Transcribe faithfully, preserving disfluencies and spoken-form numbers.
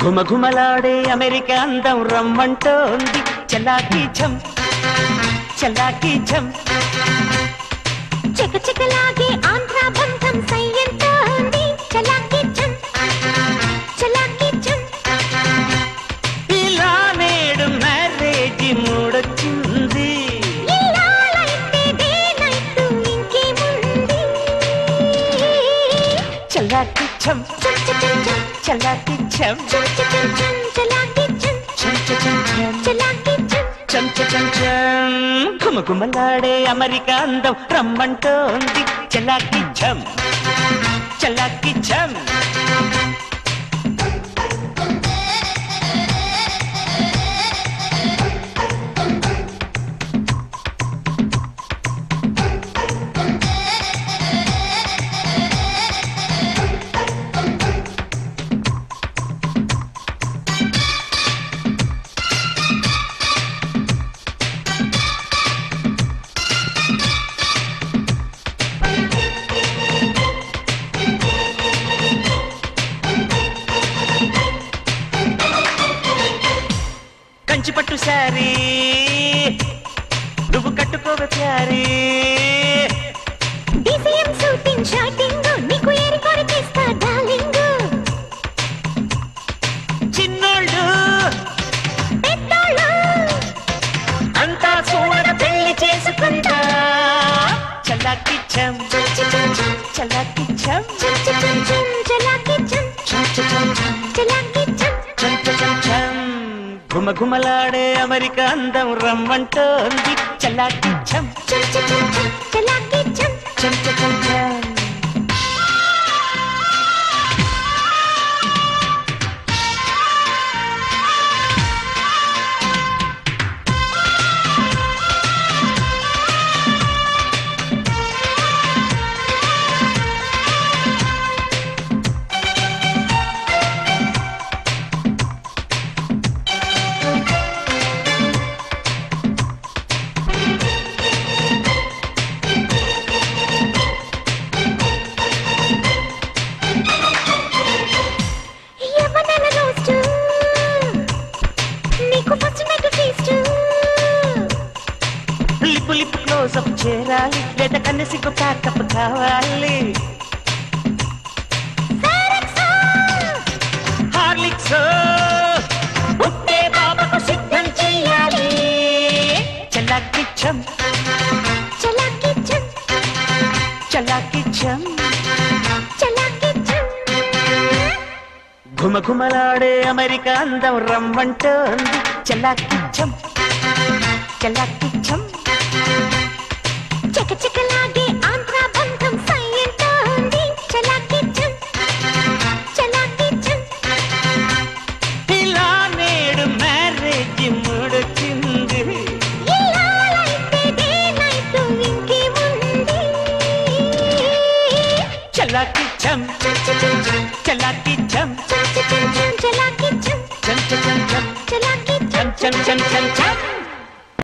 ఘుమఘుమలాడే అమెరికా అందం రమ్మంటోంది చలాకీ ఛం చలాకీ ఛం చకచకలాగే ఆంధ్ర బంధం సయ్యంటోంది చలాకీ ఛం చలాకీ ఛం ఇలా నేడు మ్యారేజ్ మూడొచ్చింది ఇల్లాలైతే డే నైట్ ఇంకేముంది చలాకీ ఛం చం చం చం చలాకీ ఛం చం చం చం చలాకీ ఛం చం చం చం చలాకీ ఛం చం చం చం ఘుమఘుమలాడే అమెరికా అందం రమ్మంటోంది చలాకీ ఛం చలాకీ ఛం కంచిపట్టు సారీ నువ్వు కట్టుకోవే ప్యారీ డిసిఎం షూటింగ్ షాటింగ్ నీకు ఏరి కొరికేస్తా డార్లింగ్ చిన్నోళ్ళు పెద్దోళ్ళు అంతా చూడగ పెళ్లి చేసుకుంటా చలాకీ ఛం చలాకీ ఛం చలాకీ ఛం చలాకీ ఛం చం చం చం ఘుమఘుమలాడే అమెరికా అందం రమ్మంటోంది చలాకీ ఛం చలాకీ ఛం చం చం చం లిప్పు లిప్పు క్లోజప్ చేరాలి లేదా కన్నెసిగ్గు ప్యాకప్ కావాలి హార్లిక్స్ పుట్టే బాబకు సిద్ధం చెయ్యాలి చలాకీ ఛం చలాకీ ఛం చలాకీ ఛం చలాకీ ఛం ఘుమఘుమలాడే అమెరికా అందం రమ్మంటోంది చలాకీ ఛం చలాకీ ఛం చకచకలాగే ఆంధ్ర బంధం సయ్యంటోంది చలాకీ ఛం చలాకీ ఛం ఇలా నేడు మ్యారేజ్ మూడొచ్చింది ఇల్లాలైతే డే నైట్ ఇంకేముంది చలాకీ ఛం చలాకీ ఛం చలాకీ ఛం చం చం చం చలాకీ ఛం చం చం చం చం